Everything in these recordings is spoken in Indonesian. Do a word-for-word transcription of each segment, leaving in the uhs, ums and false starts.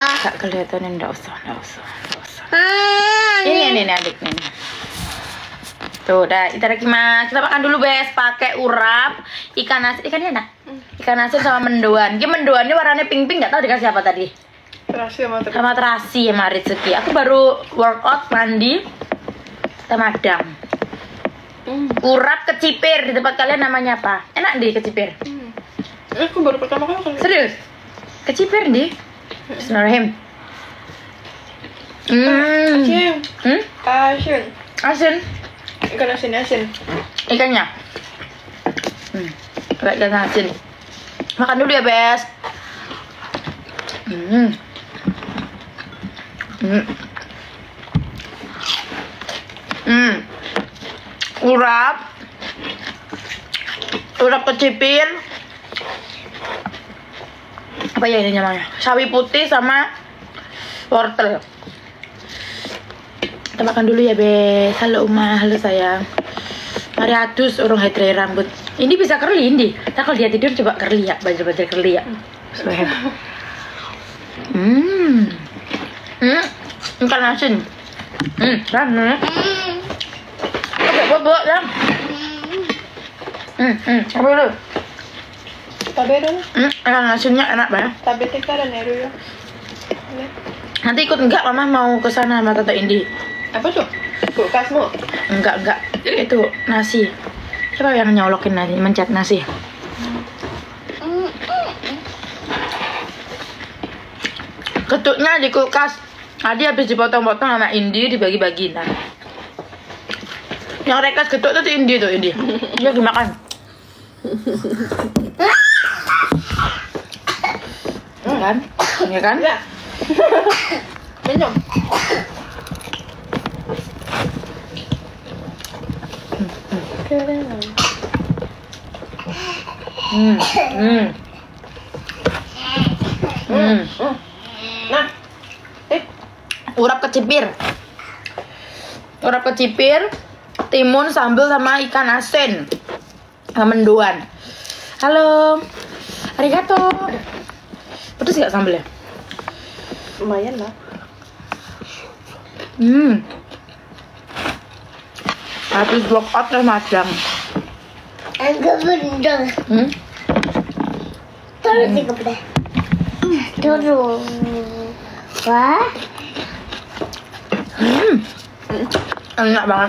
Gak kelihatan, enggak usah, enggak usah, enggak usah. Ini, ini, ini adiknya. Tuh, udah, itadakimasu. Kita makan dulu, Bes. Pakai urap, ikan asin, ikannya enak. Ikan asin sama mendoan. Ini mendoannya warnanya pink-pink, nggak tahu dikasih apa tadi. Terasi sama terasi. Sama terasi sama rezeki. Aku baru workout, mandi, kita madang. Hmm. Urap kecipir di tempat kalian namanya apa? Enak deh kecipir. Hmm. Aku baru pertama kali makan. Serius? Kecipir deh. Bismillahirrahmanirrahim. Hmm. Asin. Hmm? Asin. Asin. Ikan asin asin. Ikannya. Hmm. Pakai ikan asin. Makan dulu ya, Bes. Hmm. Hmm. Hmm. Urap. Urap kecipir. Apa ya ini namanya? Sawi putih sama wortel. Kita makan dulu ya, Bes. Halo Uma, halo sayang. Mari adus urung hedrai rambut. Ini bisa curly ini. Ntar kalau dia tidur coba curly ya, baju-baju curly ya. Hmm. Hmm. Ikan asin. Hmm, rame. Oke, bobok ya. Hmm, hmm. Apa dulu? Tabe dong. Hmm, ikan asinnya enak banget. Tabe tika dan eru ya. Nanti ikut enggak, Mama mau ke sana sama Tante Indi. Apa tuh? Kulkasmu? Enggak, enggak. Itu nasi. Siapa yang nyolokin nasi, mencet nasi? Ketuknya di kulkas. Tadi habis dipotong-potong sama Indi, dibagi-bagi. Nah. Yang rekas ketuk itu Indi tuh, Indi. Dia dimakan. Kan? Ya kan? Ya. Minum. Hmm. Hmm. Hmm. Nah. Eh, Urap kecipir. Urap kecipir, timun, sambal sama ikan asin. Sama mendoan. Halo. Arigato. Pedes gak sambalnya? lumayan lah. Hmm. Habis workout terus madang. Enggak bener. Hmm? Terus juga bener. Terus. Wah. Hmm. Enak banget.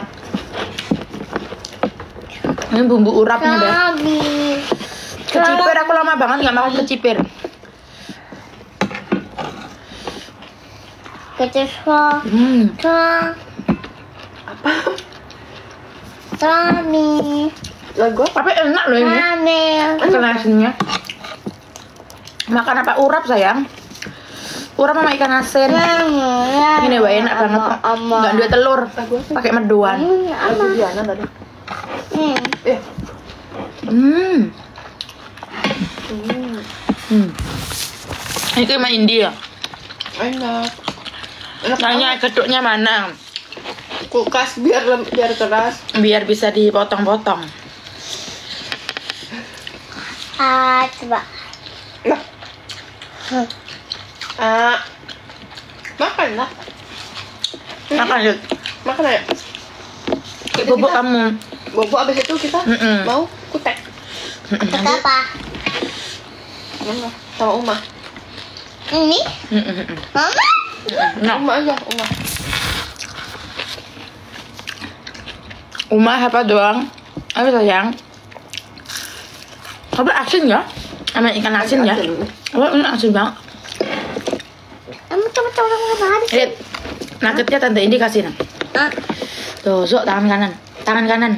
Ini bumbu urapnya deh. Kami. Kecipir aku lama banget nggak makan kecipir. Kecil. Hmm. Apa? Kami. Lagu Tapi enak loh ini. Kami. Ikan asinnya. Makan apa urap sayang? Urap sama ikan asin. Ini wah enak banget. Nggak dua telur. Pakai mendoan. lagu Diana tadi. Hmm. Eh. Hmm. Hmm. Hmm. Ini kayak main India. Enak. Enak Tanya keduknya mana? Kulkas biar lem- biar keras. Biar bisa dipotong-potong. Ah, coba. Lah. Ah. Makan lah. Makan yuk. Makan aja. Kayak bobok kamu. Bobo abis itu kita Mm-mm. mau kutek. Pakai apa? Mana? Sama Uma. Ini? Mm-mm. Mama? Nah, Uma aja, Uma. Uma apa doang? Apa sayang? Apa asin ya? Sama ikan asin ya? Oh, ini asin banget. Kamu coba-coba coba habis. Lihat, nuggetnya tante ini kasih nah. Ah. Tuh, sok tangan kanan, tangan kanan.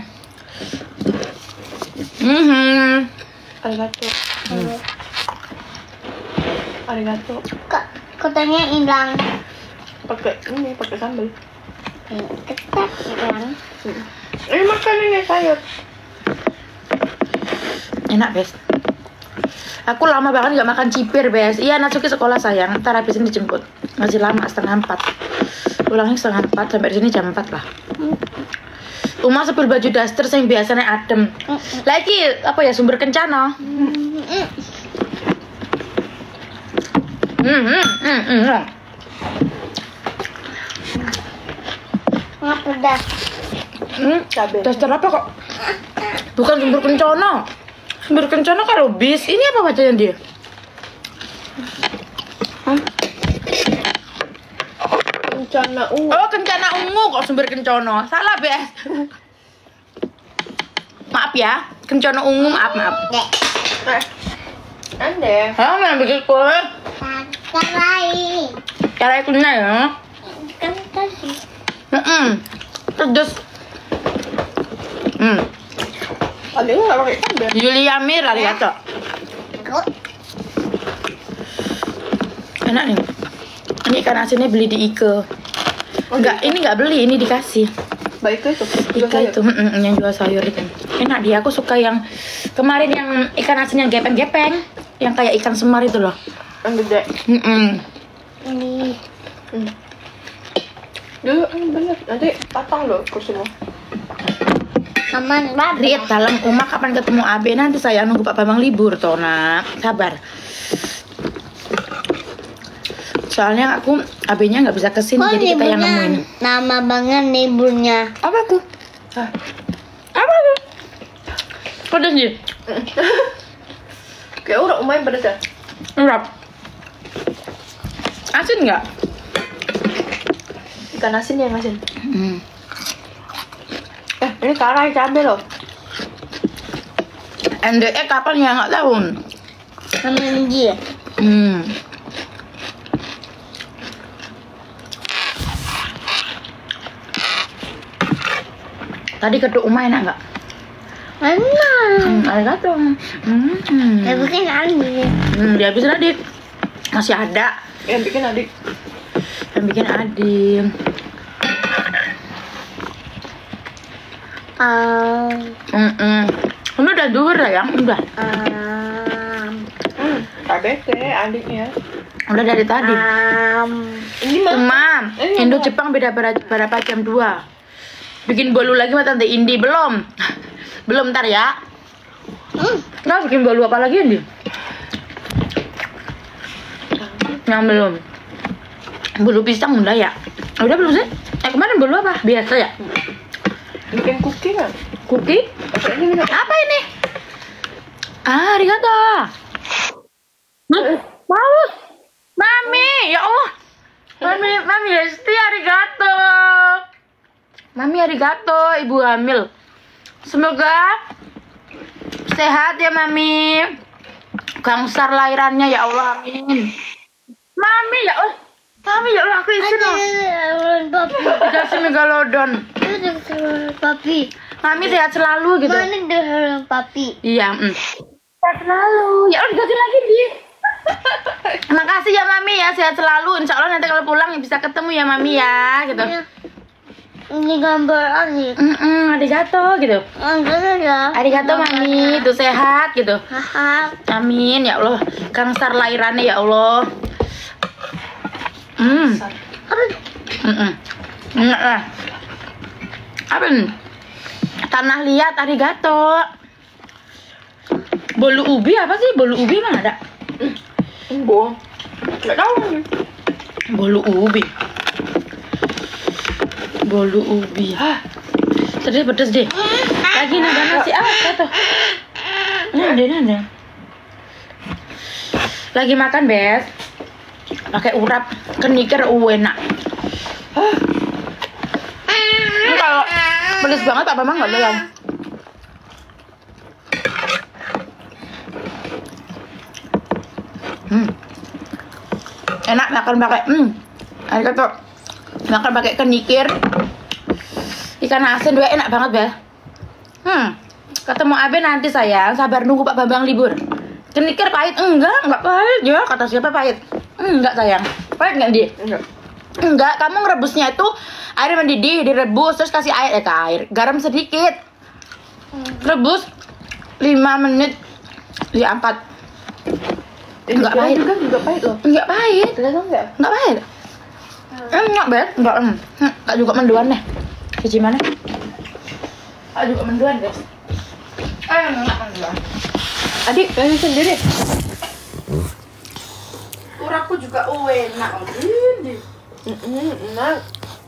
Hmm. Arigato. Arigato. Kok katanya hilang. Pakai ini, pakai sambal. Ketat hilang. Eh makan ini sayur. Enak, Bes. Aku lama banget nggak makan cipir, Bes. Iya, Natsuki sekolah sayang. Ntar habis ini dijemput. Masih lama, setengah empat. Pulangnya setengah empat, sampai di sini jam empat lah. Uma sepil baju daster yang biasanya adem. Lagi apa ya, sumber kencana. Hmm, hmm, hmm, hmm. Nggak pedas. Hmm, Cabai. daster apa kok? Bukan sumber kencana. Sumber kencana kalau bis. Ini apa bacanya dia? Kencana ungu. Oh, kencana ungu kok sumber kencana. Salah, Bes. Maaf ya. Kencana ungu, maaf, maaf. Dek. Eh, ande. Ah, mana bikin kue? Karai. Cara ikunya ya. Kan kasih. Hmm, pedes. Hmm, Ada nggak pakai cabai? Julia Mir, arigato. Good. Enak nih. Ini ikan asinnya beli di Ike. Enggak, ini enggak beli, ini dikasih. Baik itu. Juga Ika sayur. itu, mm, mm, yang jual sayur itu. Enak dia, aku suka yang kemarin yang ikan asin yang gepeng-gepeng, yang kayak ikan semar itu loh. Yang gede. Mm -mm. Ini. Hmm. Dulu, ini bener. Nanti patang loh kursimu. Aman banget. Rit, dalam rumah kapan ketemu Abe? Nanti saya nunggu Pak Bambang libur toh nak. Sabar. Soalnya aku Abenya nggak bisa kesini, Kok jadi kita yang liburnya nemuin. Nama banget liburnya. Apa tuh? Hah? Apa tuh? Pedas sih. Kayak udah lumayan pedas ya. Enggak. Asin nggak? Ikan asin yang asin. Hmm. Eh, ini karai cabai loh. N D E kapan ya nggak tahu. Nama dia. Hmm. Tadi keduk Uma enak nggak? Enak. Hmm, arigato. Hmm. Ya bikin Andi. Hmm, dihabisin adik. Masih ada. Yang bikin adik. Yang bikin adik. Um, Hmm, hmm. Kamu udah duhur lah yang? Udah. um, Hmm, cabai teh adiknya. Udah dari tadi. um, Ini mah. Uma, Eh, Indo Mama. Jepang beda ber- berapa jam dua. Bikin bolu lagi sama Tante Indi belum? Belum ntar ya. hmm. Nggak bikin bolu apa lagi Indi? Yang belum. Bolu pisang udah ya? Udah belum sih? Eh kemarin bolu apa? Biasa ya? Bikin cookie kan? Cookie? Apa ini minum? Apa ini? Ah, arigato. Mau? Mami, ya Allah. Mami, Mami Hesti, arigato. Mami, arigato, ibu hamil. Semoga sehat ya, Mami. Gangsar lahirannya, ya Allah, amin. Mami, ya Allah. Mami, ya Allah, aku isi loh. Ada papi. Dikasih megalodon. Ada papi. Mami sehat selalu gitu. Mana ada papi? Iya, mm. Sehat selalu. Ya Allah, dikasih lagi dia. Makasih ya Mami ya, sehat selalu. Insya Allah nanti kalau pulang bisa ketemu ya Mami ya, gitu. Ini gambar Ani. Mm -mm, arigato gitu. Ada ya. Arigato Mami, itu sehat gitu. Haha. Amin ya Allah. Gangsar lahirannya ya Allah. Hmm. Apa? Mm -mm. Enak lah. Apa ini? Tanah liat, arigato. Bolu ubi apa sih? Bolu ubi emang ada? Enggak. Enggak tahu nih. Bolu ubi. Bolu ubi. Hah. Sedih pedes deh. Lagi nada nasi ah, tuh. Nada nada. Lagi makan, Bes. Pakai urap kenikir enak. Ini kalau pedes banget Pak Bambang enggak doyan. Hmm. Enak makan pakai hmm. Arigato. Makan pakai kenikir. Ikan asin dua enak banget, Bel. Hmm. Ketemu Abe nanti sayang, sabar nunggu Pak Bambang libur. Kenikir pahit? Enggak, enggak pahit ya. Kata siapa pahit? Enggak sayang. Pahit enggak dia? Enggak. Enggak, kamu ngerebusnya itu air mendidih, direbus terus kasih air eh ke air, garam sedikit. Rebus lima menit diangkat. Enggak Enggak pahit. juga juga pahit loh. Enggak pahit. Ternyata enggak. Enggak pahit. Enggak, Bet. Enggak. em. Enggak juga menduan deh. Cici mana? Enggak juga menduan, guys. Eh, enggak menduan. Adik, kasih sendiri. Urapku juga enak. Ini. Mm-mm, enak.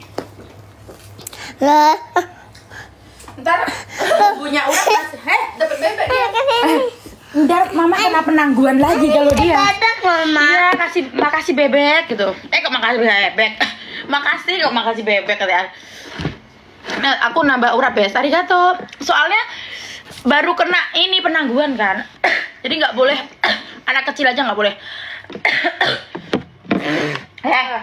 Lah. Ntar punya urap masih. Heh, dapat bebek dia. Kasih. Ntar mama kena penangguhan lagi kalau dia. Bebek mama. Iya, kasih makasih bebek gitu. Eh kok makasih bebek? Makasih kok makasih bebek katanya. Nah, aku nambah urap ya, arigato. Soalnya baru kena ini penangguhan kan. Jadi nggak boleh anak kecil aja nggak boleh. Eh.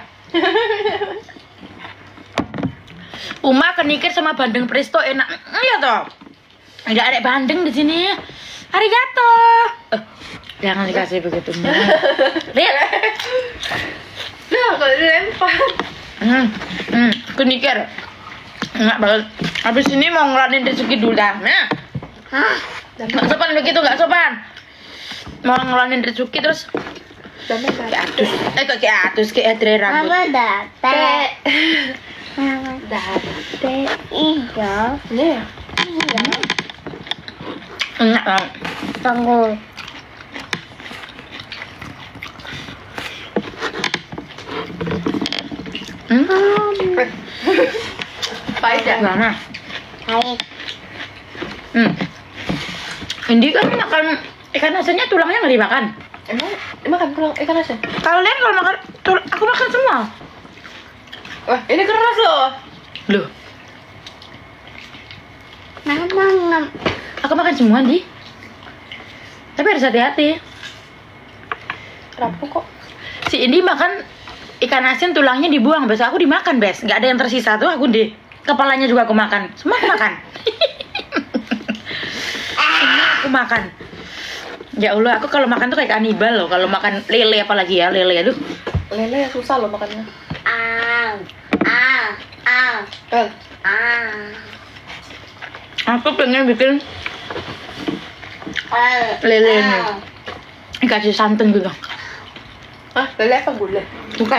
Uma kenikir sama bandeng presto enak. Iya toh. Nggak ada bandeng di sini. Arigato. Eh, jangan dikasih begitu. Lihat. Nah, kalau dilempar. Hmm, hmm, kenikir. Enak banget. Habis ini mau ngelanin rezeki dulu dah. Nah. Hah? Nggak sopan begitu, nggak sopan. Mau ngelanin rezeki terus Damai kan. kayak atus. Eh kok kayak atus kayak adre rambut. Mama datang. Mama Dah. datang. Iya. Nih. Iya. Enak banget. Tunggu. Hmm. Pahit ya? Gimana? Hai. Hmm. Indi kan makan ikan asinnya tulangnya nggak dimakan. Emang makan pulang ikan asin? Kalau lihat kalau makan, tul aku makan semua. Wah, ini keras loh. Loh, Mama ngam. aku makan semua Di. Tapi harus hati-hati. Rapuh kok. Si Indi makan ikan asin tulangnya dibuang, besok aku dimakan bes. Nggak ada yang tersisa tuh aku di. Kepalanya juga aku makan, semua aku makan. Semua aku makan. Ya Allah, aku kalau makan tuh kayak kanibal loh. Kalau makan lele apalagi ya, lele aduh. Lele yang susah loh makannya. Ah. Ah. Ah. Eh, Ah. Aku pengen bikin Ah. lele ini. Kasih santan gitu. ah, lele apa gulai? Bukan.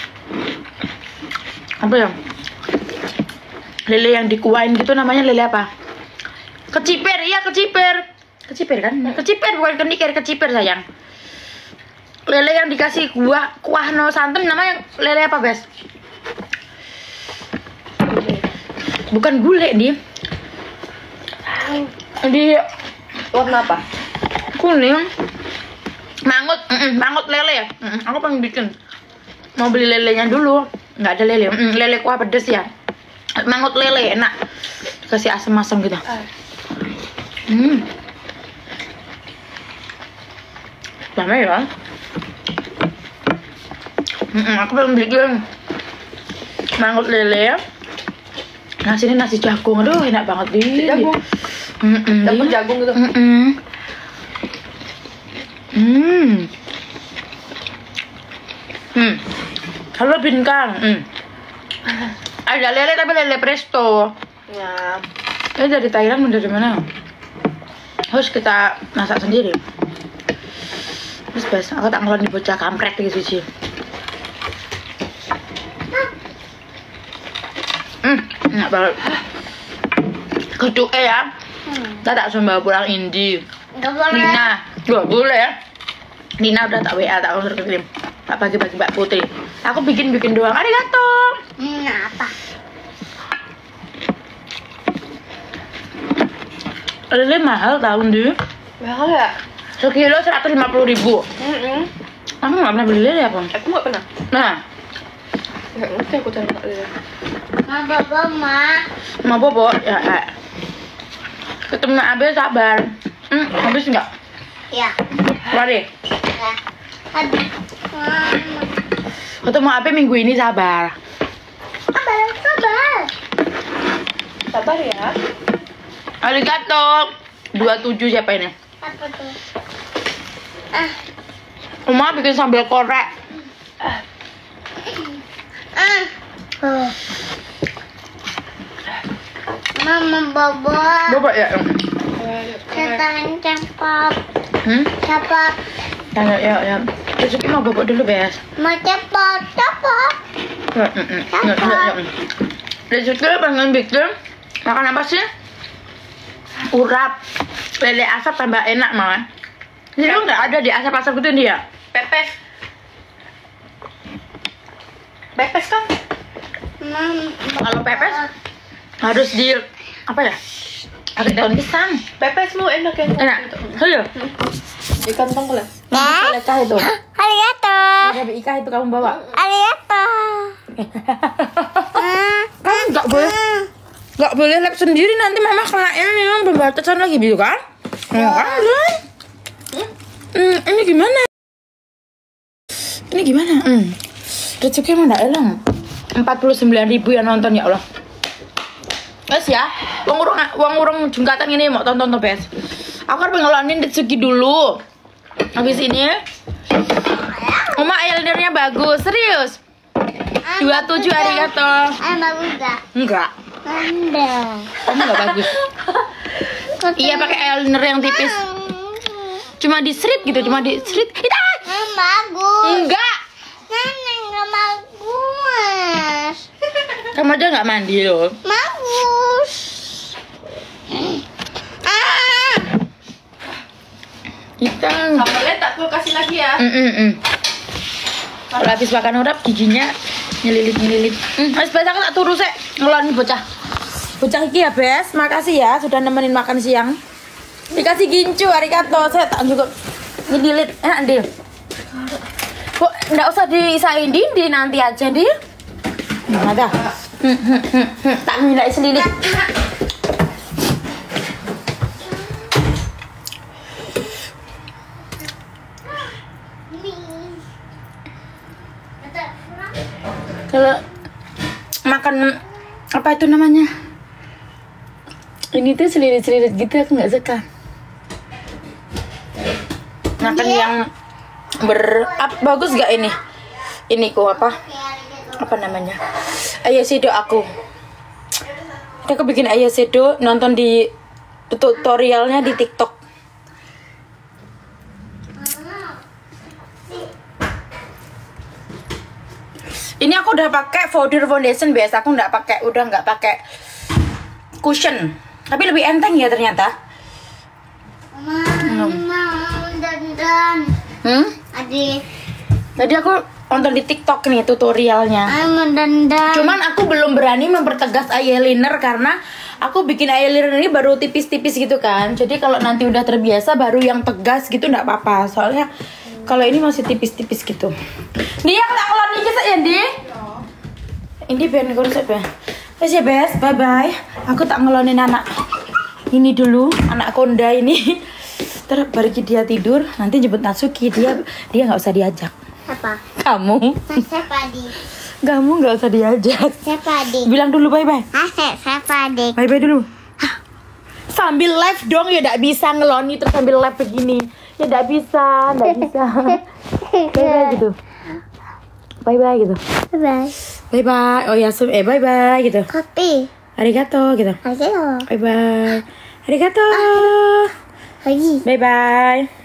Apa ya? Lele yang dikuain gitu namanya lele apa? Keciper, iya keciper. Keciper kan? Keciper bukan kenikir, keciper sayang. Lele yang dikasih kuah kuah no santan namanya lele apa, Bes? Bukan gulai nih. Di Warna apa? kuning. Mangut, mm -mm, mangut lele. Mm -mm, aku pengen bikin. Mau beli lelenya dulu. Nggak ada lele. Mm, lele kuah pedes ya. Mangut lele enak. Kasih asam-asam gitu. Ah. Hmm. Lama ya? Mm -mm, aku pengen bikin mangut lele. Nasi ini nasi jagung, aduh enak banget di. Jagung. Mm -mm, Campur Di. jagung gitu. Mm -mm. Hmm. Hmm. Halo Binkang. Hmm. Ada lele tapi lele presto. Ya. Ini dari Thailand, dari mana? Harus kita masak sendiri. Terus bes, aku tak ngelon di bocah kampret gitu sih. Hmm, enak banget. Keduk ya. Kita tak suruh pulang Indi. Gak boleh. Nina, gak boleh ya. Nina udah tak W A, tak order kirim. Tak bagi-bagi Mbak Putri. Aku bikin-bikin doang. Arigato. Hmm, apa? Lele mahal tahun dulu. Mahal ya? Sekilo seratus lima puluh ribu. Mm-mm. Aku nggak pernah beli lele apa? Aku nggak pernah. Nah, Nggak ngerti aku cari makan lele. Ma, Baba, Ma. mau bobo ya. Eh. Ketemu Abe sabar. Hmm, habis nggak? Ya. Mari. Ya. Aduh. Mama. Ketemu Abe minggu ini sabar. Sabar, sabar. Sabar ya. Arigato. dua puluh tujuh siapa ini? Apa tuh? Ah. Uma bikin sambal korek. Ah. Oh. Mama, Baba. Bobo ya. Setan cepat. Hmm? Cepat. Ya ya ya. Besok mau bobo dulu bes. Ma, cepat, cepat. Ya, mm, mm. Ya, ya, ya. Rezeki pengen bikin makan apa sih? Urap, lele asap tambah enak malah. Jadi lu nggak ada di asap-asap gitu dia? Pepes. Pepes kan? Mama. Kalau pepes harus di apa ya? Pakai daun pisang. Pepes lu enak ya? Enak. Ayo. Di kantong lah. Nanti lecah itu. Arigato. Ada Ika itu kamu bawa. Arigato. Kamu nggak boleh, nggak boleh lap sendiri, nanti mama kena ini memang pembatasan lagi gitu kan? Ya kan? Hmm, ini gimana? Ini gimana? Hmm. Rezeki emang nggak elang. empat puluh sembilan ribu yang nonton ya Allah. Guys ya, uang urung uang urung jengkatan ini mau tonton tuh guys. Aku harus ngelonin rezeki dulu. Habis ini, Oma eyelinernya bagus, serius. dua puluh tujuh arigato. Ayam bagus gak? Enggak. Enggak. Kamu enggak bagus. Iya pakai eyeliner yang tipis. Cuma di strip gitu, cuma di strip. Kita. Ayam bagus. Enggak. Nenek nggak bagus. Kamu aja nggak mandi loh. Bagus. Ah. Kita. Sambalnya tak perlu kasih lagi ya. Mm -mm -mm. Kalau habis makan urap giginya nyelilit nyelilit. Hmm, habis baca aku tak turu sih ngelonin bocah. Bocah iki ya Bes, makasih ya sudah nemenin makan siang. Dikasih gincu, arigato. Saya tak juga nyelilit. Enak Dil. Kok enggak usah diisain Dindi nanti aja Dil. Nah, dah. Hmm, hmm, hmm, hmm. Tak minta selilit. Kalau makan apa itu namanya? Ini tuh selilit-selilit gitu aku nggak suka. Makan yang ber ap, bagus gak ini? Ini kok apa? Apa namanya? Eyeshadow aku. Aku bikin eyeshadow, nonton di tutorialnya di TikTok. Ini aku udah pakai powder foundation biasa, aku nggak pakai, udah nggak pakai cushion, tapi lebih enteng ya ternyata. Mama, mau dandan. Hmm? Adik, Tadi aku nonton di TikTok nih tutorialnya. ayam mau dandan. Cuman aku belum berani mempertegas eyeliner karena aku bikin eyeliner ini baru tipis-tipis gitu kan. Jadi kalau nanti udah terbiasa baru yang tegas gitu nggak apa-apa. Soalnya kalau ini masih tipis-tipis gitu. Dia tak keluar nih kita ya, Di. Ini biar konsep ya. Wes ya, Bes. Bye bye. Aku tak ngelonin anak ini dulu, anak konda ini. Terus baru dia tidur, nanti jemput Natsuki, dia dia nggak usah diajak. Siapa? Kamu. Siapa adik? Kamu nggak usah diajak. Siapa adik? Bilang dulu bye bye. Asik, siapa adik? Bye bye dulu. Hah. Sambil live dong ya, nggak bisa ngeloni terus sambil live begini. Ya nggak bisa, nggak bisa. Bye bye gitu. Bye bye gitu. Bye. Bye bye. Oh ya, eh bye bye gitu. Kopi. Arigato gitu. Ayo. Bye bye. Arigato. Lagi. Bye bye.